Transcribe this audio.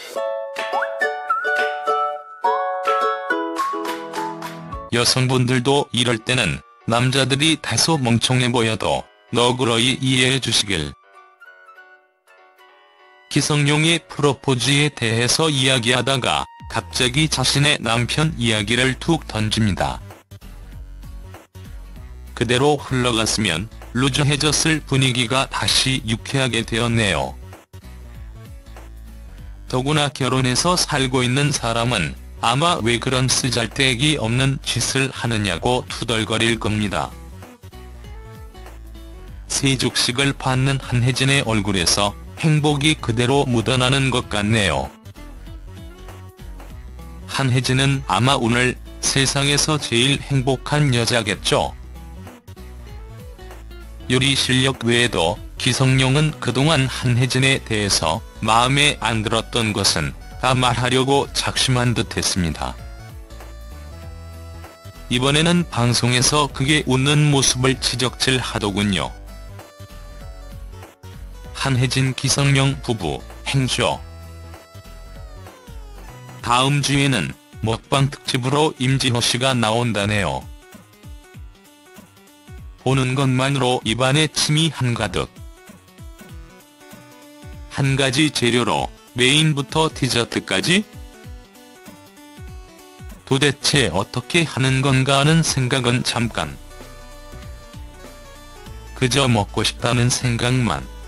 여성분들도 이럴 때는 남자들이 다소 멍청해 보여도 너그러이 이해해 주시길. 기성용이 프로포즈에 대해서 이야기하다가 갑자기 자신의 남편 이야기를 툭 던집니다. 그대로 흘러갔으면 루즈해졌을 분위기가 다시 유쾌하게 되었네요. 더구나 결혼해서 살고 있는 사람은 아마 왜 그런 쓰잘데기 없는 짓을 하느냐고 투덜거릴 겁니다. 세족식을 받는 한혜진의 얼굴에서 행복이 그대로 묻어나는 것 같네요. 한혜진은 아마 오늘 세상에서 제일 행복한 여자겠죠. 요리 실력 외에도 기성용은 그동안 한혜진에 대해서 마음에 안 들었던 것은 다 말하려고 작심한 듯했습니다. 이번에는 방송에서 그게 웃는 모습을 지적질하더군요. 한혜진 기성용 부부 행쇼. 다음 주에는 먹방 특집으로 임지호 씨가 나온다네요. 보는 것만으로 입안에 침이 한가득. 한 가지 재료로 메인부터 디저트까지? 도대체 어떻게 하는 건가 하는 생각은 잠깐. 그저 먹고 싶다는 생각만.